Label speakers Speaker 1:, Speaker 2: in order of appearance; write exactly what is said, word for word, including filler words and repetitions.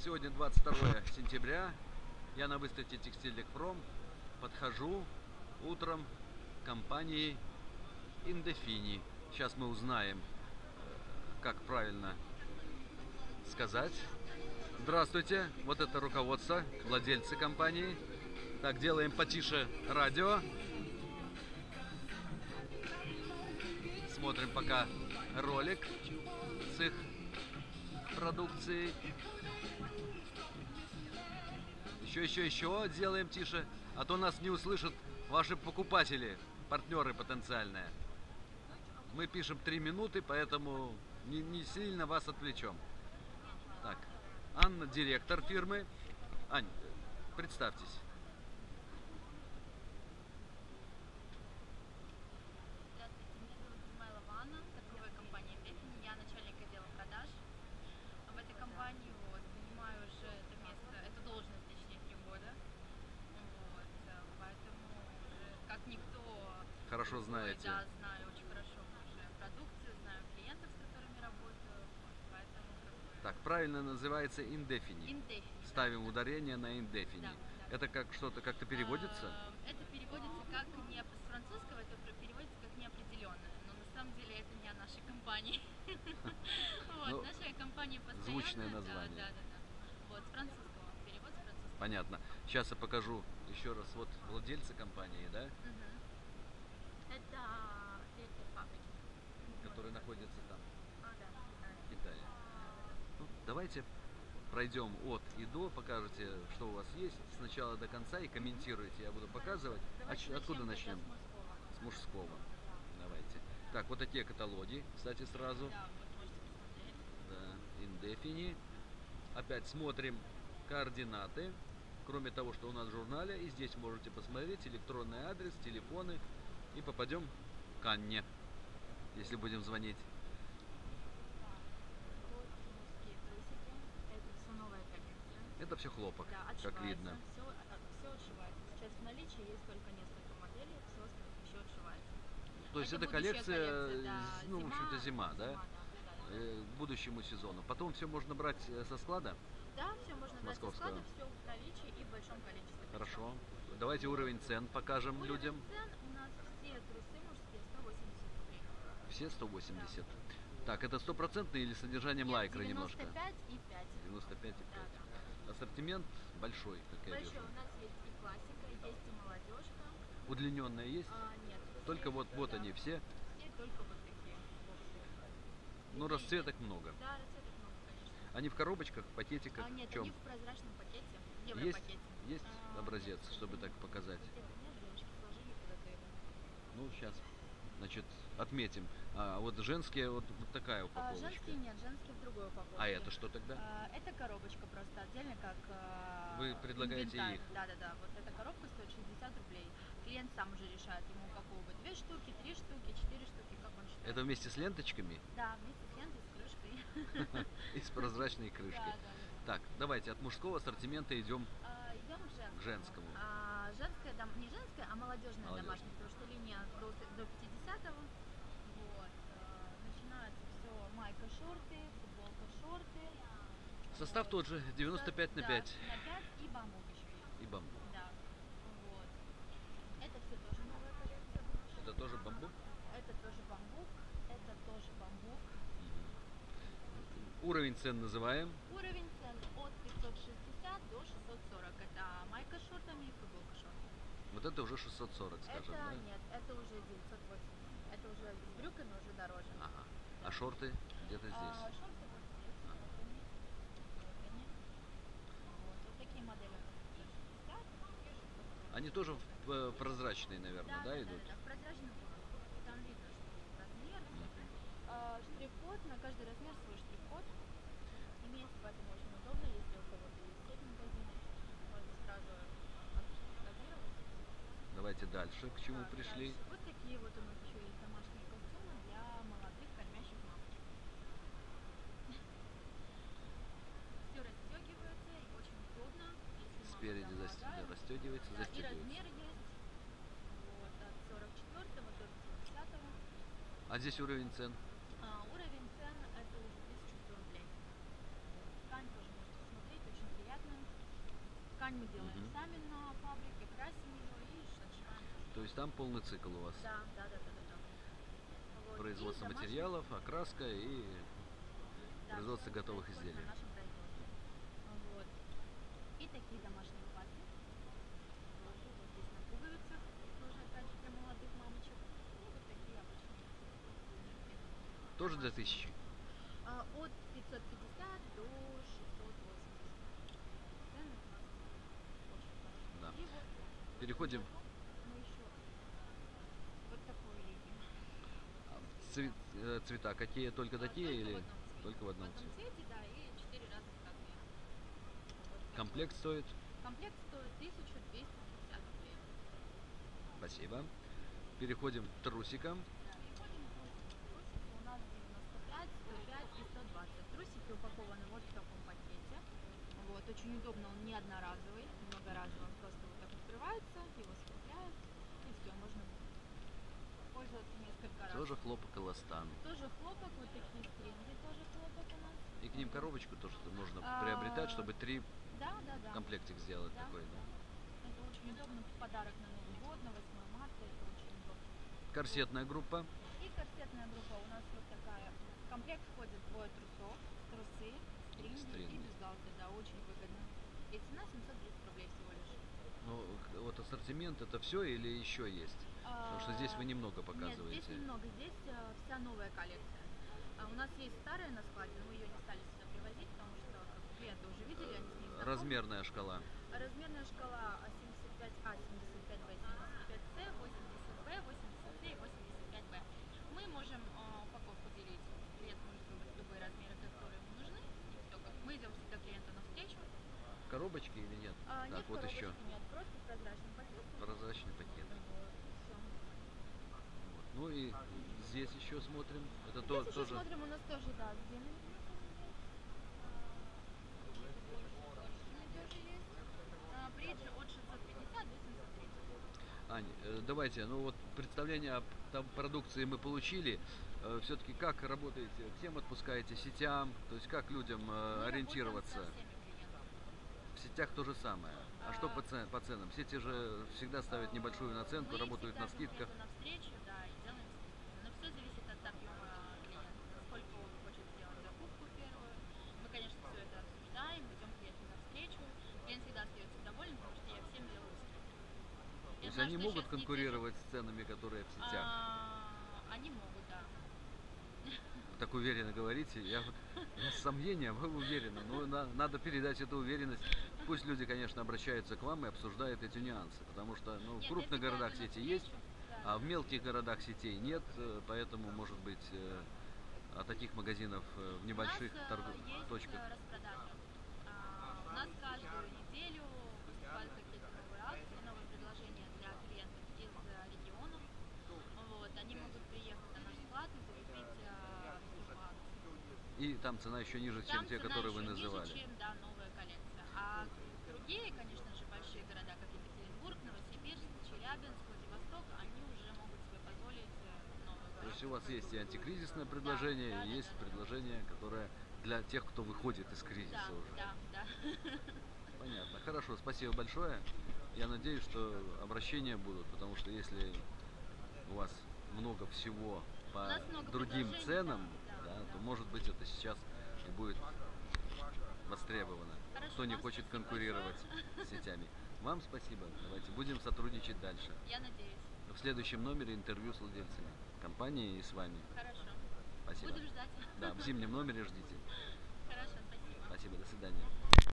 Speaker 1: Сегодня двадцать второе сентября. Я на выставке Текстиль Пром подхожу утром к компании Индефини. Сейчас мы узнаем, как правильно сказать. Здравствуйте, вот это руководство, владельцы компании. Так, делаем потише радио. Смотрим пока ролик с их продукцией. Еще, еще, еще делаем тише, а то нас не услышат ваши покупатели, партнеры потенциальные. Мы пишем три минуты, поэтому не, не сильно вас отвлечем. Так, Анна, директор фирмы. Ань, представьтесь.
Speaker 2: Здравствуйте, меня зовут Измайлова Анна, торговая компания Индефини. Я начальник отдела продаж. В этой компании вот, занимаю уже это место, эту должность, точнее, три года. Вот, поэтому уже как никто...
Speaker 1: Хорошо
Speaker 2: другой,
Speaker 1: знаете.
Speaker 2: Да, знаю очень хорошо уже продукцию, знаю клиентов, с которыми работаю. Поэтому как бы...
Speaker 1: Так, правильно называется Индефини.
Speaker 2: Индефини.
Speaker 1: Ставим
Speaker 2: Да,
Speaker 1: ударение на Индефини.
Speaker 2: да, да.
Speaker 1: Это как что-то как-то переводится?
Speaker 2: А, Это переводится как не с французского, это переводится как неопределенное. Но на самом деле это не о нашей компании.
Speaker 1: Ну,
Speaker 2: Вот, наша компания постоянно.
Speaker 1: звучное название.
Speaker 2: Да, да, да. Вот, с французского. Перевод с французского.
Speaker 1: Понятно. Сейчас я покажу еще раз. Вот владельцы компании, да?
Speaker 2: Мгм. Это директор фабрики.
Speaker 1: Который находится там,
Speaker 2: А, да,
Speaker 1: в Китае. Ну, давайте пройдем от и до, покажете, что у вас есть, с начала до конца, и комментируйте. Я буду показывать. А ч- откуда начнем? С мужского. Давайте. Так, вот такие каталоги, кстати, сразу.
Speaker 2: Да, вот можете посмотреть.
Speaker 1: Да, Индефини. Опять смотрим координаты. Кроме того, что у нас в журнале, и здесь можете посмотреть электронный адрес, телефоны, и попадем к Анне, если будем звонить.
Speaker 2: Вот мужские трусики. Это все новая коллекция.
Speaker 1: Это все хлопок,
Speaker 2: Да,
Speaker 1: как
Speaker 2: отшивается.
Speaker 1: видно.
Speaker 2: Все, все отшивается. Сейчас в наличии есть только несколько моделей, все остальное еще отшивается.
Speaker 1: То есть это,
Speaker 2: будущая
Speaker 1: коллекция,
Speaker 2: коллекция, да,
Speaker 1: ну, в общем-то, зима,
Speaker 2: зима,
Speaker 1: да?
Speaker 2: да, да, да.
Speaker 1: Э, к будущему сезону. Потом все можно брать э, со склада.
Speaker 2: Да, все можно брать со
Speaker 1: Московского.
Speaker 2: склада, все в наличии и в большом количестве.
Speaker 1: Хорошо. Давайте уровень цен покажем
Speaker 2: Уровень
Speaker 1: людям.
Speaker 2: цен у нас все трусы мужские сто восемьдесят рублей.
Speaker 1: Все сто восемьдесят. Так, это стопроцентный или содержанием
Speaker 2: Нет,
Speaker 1: лайкры немножко?
Speaker 2: девяносто пять и пять.
Speaker 1: девяносто пять и
Speaker 2: Да,
Speaker 1: пять.
Speaker 2: да.
Speaker 1: Ассортимент большой, как я
Speaker 2: Большой
Speaker 1: вижу.
Speaker 2: у нас есть и классика, есть и молодежка.
Speaker 1: Удлиненная есть?
Speaker 2: А, нет.
Speaker 1: Только вот, вот
Speaker 2: да,
Speaker 1: они все.
Speaker 2: все только вот такие.
Speaker 1: Ну, расцветок много.
Speaker 2: Да, расцветок много, конечно.
Speaker 1: Они в коробочках, пакетиках?
Speaker 2: А, нет,
Speaker 1: в чем?
Speaker 2: они в прозрачном пакете, в
Speaker 1: Есть,
Speaker 2: европакете.
Speaker 1: есть
Speaker 2: А,
Speaker 1: образец,
Speaker 2: нет,
Speaker 1: чтобы так показать.
Speaker 2: где-то нет, девочки сложили куда-то его.
Speaker 1: Ну, сейчас, значит, отметим. А вот женские, вот, вот такая
Speaker 2: А,
Speaker 1: упаковочка.
Speaker 2: женские нет, женские в другой упаковке.
Speaker 1: А это что тогда?
Speaker 2: А, это коробочка просто отдельно, как а,
Speaker 1: Вы предлагаете
Speaker 2: инвентарь.
Speaker 1: их?
Speaker 2: Да, да, да. Вот эта коробка стоит шестьдесят рублей. Клиент сам уже решает, ему упаковывать две штуки, три штуки, четыре штуки, как он считает.
Speaker 1: Это вместе с ленточками
Speaker 2: Да, вместе с лентой, с крышкой.
Speaker 1: и с прозрачной крышкой.
Speaker 2: Да, да, да.
Speaker 1: Так, давайте от мужского ассортимента идем
Speaker 2: А, идем к женскому.
Speaker 1: к женскому.
Speaker 2: А, женская, дом- не женская, а молодежная
Speaker 1: Молодежная.
Speaker 2: домашняя, потому что линия до, до пятидесятого. Вот. а, начинается все майка, шорты, футболка, шорты.
Speaker 1: Состав тот же, девяносто пять на
Speaker 2: Да,
Speaker 1: пять.
Speaker 2: на пять и бамбук еще есть.
Speaker 1: И бамбук.
Speaker 2: Да. Вот. Это все тоже новая коллекция наша.
Speaker 1: Это тоже бамбук?
Speaker 2: Это тоже бамбук. Это тоже бамбук.
Speaker 1: Уровень цен называем.
Speaker 2: Уровень цен от пятьсот шестьдесят до шестьсот сорок. Это майка с шортами и футболка с шортами.
Speaker 1: Вот это уже шестьсот сорок, скажем,
Speaker 2: Это
Speaker 1: да?
Speaker 2: нет, это уже девятьсот восемьдесят. Это уже с брюками уже дороже.
Speaker 1: Ага.
Speaker 2: Да.
Speaker 1: А шорты где-то
Speaker 2: А,
Speaker 1: здесь.
Speaker 2: шорты вот здесь. Вот они. Вот они. Вот, вот такие модели у нас пятьсот шестьдесят, такие шестьсот сорок.
Speaker 1: Они тоже в- э, прозрачные, наверное,
Speaker 2: Да,
Speaker 1: да,
Speaker 2: да,
Speaker 1: идут?
Speaker 2: да, да, в прозрачной упаковке. Там видно, что размер. А, штрих-код, на каждый размер свой штрих-код имеется, поэтому очень удобно, если у кого-то есть сеть магазинов, можно сразу отсканировать.
Speaker 1: Давайте дальше, к чему
Speaker 2: Так,
Speaker 1: пришли.
Speaker 2: дальше. Вот такие вот у нас еще есть домашние костюмы для молодых кормящих мамочек. Все расстегивается и очень удобно, если мама
Speaker 1: Спереди
Speaker 2: да,
Speaker 1: зас-
Speaker 2: молодая.
Speaker 1: расстегивается,
Speaker 2: Да, и
Speaker 1: застегивается.
Speaker 2: размер есть вот, от сорок четвёртого до пятидесятого.
Speaker 1: А здесь уровень цен.
Speaker 2: А, уровень цен это уже тысяча сто рублей. Ткань тоже можете смотреть, очень ткань мы делаем
Speaker 1: Мгм.
Speaker 2: сами на фабрике, красим ее и отшиваем.
Speaker 1: То есть там полный цикл у вас.
Speaker 2: Да, да, да, да, да. да. Вот. И
Speaker 1: Производство
Speaker 2: домашний-
Speaker 1: материалов, окраска и
Speaker 2: да,
Speaker 1: производство
Speaker 2: всё
Speaker 1: готовых
Speaker 2: происходит
Speaker 1: изделий.
Speaker 2: на нашем производстве. Вот. И такие домашние платья. Тоже вот здесь на пуговицах, тоже опять же для молодых мамочек. И вот такие обычные юбки.
Speaker 1: Тоже для
Speaker 2: Домашние.
Speaker 1: тысячи.
Speaker 2: А, от пятьсот пятьдесят до шестьсот восемьдесят. Цены у нас очень хорошие.
Speaker 1: Да.
Speaker 2: И вот
Speaker 1: Переходим.
Speaker 2: мы еще вот такую линию.
Speaker 1: А цве- э, цвета какие? Только
Speaker 2: А,
Speaker 1: такие
Speaker 2: только
Speaker 1: или
Speaker 2: в одном цвете.
Speaker 1: только в одном
Speaker 2: В одном
Speaker 1: цвете?
Speaker 2: цвете, да, и четыре разных размера. Вот такой.
Speaker 1: Комплект стоит?
Speaker 2: Комплект стоит тысяча двести пятьдесят рублей.
Speaker 1: Спасибо. Переходим к трусикам.
Speaker 2: Да, переходим к трусикам. Трусики у нас девяносто пять, сто пять и сто двадцать. Трусики упакованы вот в таком пакете. Вот, очень удобно, он не одноразовый, многоразовый. Он просто вот так открывается, его скрепляют, и все, можно пользоваться несколько раз.
Speaker 1: Тоже хлопок эластан.
Speaker 2: Тоже хлопок, вот такие стринги, тоже хлопок у нас.
Speaker 1: И к ним
Speaker 2: Вот.
Speaker 1: коробочку тоже можно
Speaker 2: А,
Speaker 1: приобретать, чтобы три
Speaker 2: Да, да, да.
Speaker 1: комплектик сделать
Speaker 2: Да,
Speaker 1: такой. Да?
Speaker 2: да. Это очень удобно, в подарок на Новый год, на восьмое марта, это очень удобно.
Speaker 1: Корсетная группа.
Speaker 2: И корсетная группа у нас вот такая. В комплект входит двое трусов, трусы, стринги,
Speaker 1: Стринги.
Speaker 2: и бюстгальтер, да, очень выгодно. И цена семьсот тридцать рублей всего лишь.
Speaker 1: Ну, к- вот ассортимент это все или еще есть? Потому что здесь вы немного
Speaker 2: Нет,
Speaker 1: показываете.
Speaker 2: здесь немного, здесь э, вся новая коллекция. А у нас есть старая на складе, но мы ее не стали сюда привозить, потому что как бы, клиенты уже видели, они с ней знакомы.
Speaker 1: Размерная шкала.
Speaker 2: Размерная шкала семьдесят пять А, семьдесят пять Б, семьдесят пять С, восемьдесят Б, восемьдесят С и восемьдесят пять Б. Мы можем э, упаковку делить. Клиент может выбрать любые размеры, которые ему нужны. И все, как мы идем всегда клиенту навстречу.
Speaker 1: Коробочки или нет?
Speaker 2: А,
Speaker 1: так,
Speaker 2: нет
Speaker 1: вот
Speaker 2: коробочки,
Speaker 1: еще.
Speaker 2: нет, просто прозрачный пакет.
Speaker 1: Прозрачный пакет.
Speaker 2: Вот, и всё.
Speaker 1: Вот. Ну и здесь еще смотрим. Это
Speaker 2: Здесь
Speaker 1: то,
Speaker 2: еще
Speaker 1: тоже.
Speaker 2: смотрим, у нас тоже, да, с длинными трусами есть. А, какие-то больше, толщины тоже есть. А, бриджи от шестьсот пятьдесят до семьсот тридцать.
Speaker 1: Ань, э, давайте, ну вот представление о там, продукции мы получили. Все-таки как работаете? Всем отпускаете сетям? То есть как людям э,
Speaker 2: Мы
Speaker 1: ориентироваться?
Speaker 2: работаем со всеми клиентами.
Speaker 1: В сетях то же самое. А что
Speaker 2: А,
Speaker 1: по, це- по ценам? Сети же всегда ставят небольшую наценку,
Speaker 2: Мы
Speaker 1: работают
Speaker 2: всегда
Speaker 1: на скидках.
Speaker 2: идем клиенту навстречу, да, и делаем скидки. Но все зависит от объема клиента, сколько он хочет сделать закупку первую. Мы, конечно, все это обсуждаем, идем клиенту навстречу. Клиент всегда остается доволен, потому что я всем делаю скидки.
Speaker 1: То
Speaker 2: Я
Speaker 1: есть
Speaker 2: знаю,
Speaker 1: они
Speaker 2: что
Speaker 1: могут
Speaker 2: щас не
Speaker 1: конкурировать с ценами, которые в
Speaker 2: держат.
Speaker 1: сетях.
Speaker 2: А, Они могут, да.
Speaker 1: Вы так уверенно говорите. Я вот у меня сомнения, а вы уверены. Но на- надо передать эту уверенность. Пусть люди, конечно, обращаются к вам и обсуждают эти нюансы. Потому что ну, в
Speaker 2: Нет,
Speaker 1: крупных
Speaker 2: я всегда
Speaker 1: городах
Speaker 2: иду
Speaker 1: сети есть,
Speaker 2: навстречу, да,
Speaker 1: а в
Speaker 2: да.
Speaker 1: мелких городах сетей нет. э, Поэтому, может быть, э, а таких магазинов э, в небольших
Speaker 2: У нас э,
Speaker 1: торгов
Speaker 2: есть
Speaker 1: точках.
Speaker 2: э, распродажа. А, У нас каждую неделю выступают какие-то новые акции, новые предложения для клиентов из э, регионов. Вот, они могут приехать на наш склад и закупить э, всю по акции.
Speaker 1: И там цена еще ниже, чем
Speaker 2: Там
Speaker 1: те,
Speaker 2: цена
Speaker 1: которые вы
Speaker 2: еще
Speaker 1: называли.
Speaker 2: ниже, чем да, новая коллекция. А другие, конечно же, большие города, как Екатеринбург, Новосибирск, Челябинск, Владивосток, они уже могут себе позволить э, новую
Speaker 1: То есть
Speaker 2: коллекцию.
Speaker 1: у вас есть и антикризисное предложение,
Speaker 2: да,
Speaker 1: и
Speaker 2: да,
Speaker 1: есть
Speaker 2: да, да.
Speaker 1: предложение, которое для тех, кто выходит из
Speaker 2: Да,
Speaker 1: кризиса уже.
Speaker 2: да, да.
Speaker 1: Понятно. Хорошо, спасибо большое. Я надеюсь, что обращения будут, потому что если у вас много всего
Speaker 2: У
Speaker 1: по
Speaker 2: нас много
Speaker 1: другим
Speaker 2: предложений,
Speaker 1: ценам,
Speaker 2: да, да,
Speaker 1: да,
Speaker 2: да.
Speaker 1: то может быть это сейчас и будет востребовано.
Speaker 2: Хорошо,
Speaker 1: Кто не
Speaker 2: вам
Speaker 1: хочет
Speaker 2: спасибо
Speaker 1: конкурировать с сетями. Вам спасибо. Давайте будем сотрудничать дальше.
Speaker 2: Я надеюсь.
Speaker 1: В следующем номере интервью с владельцами компании и с вами.
Speaker 2: Хорошо.
Speaker 1: Спасибо.
Speaker 2: Будем ждать.
Speaker 1: Да, в зимнем номере ждите.
Speaker 2: Хорошо, спасибо.
Speaker 1: Спасибо, до свидания.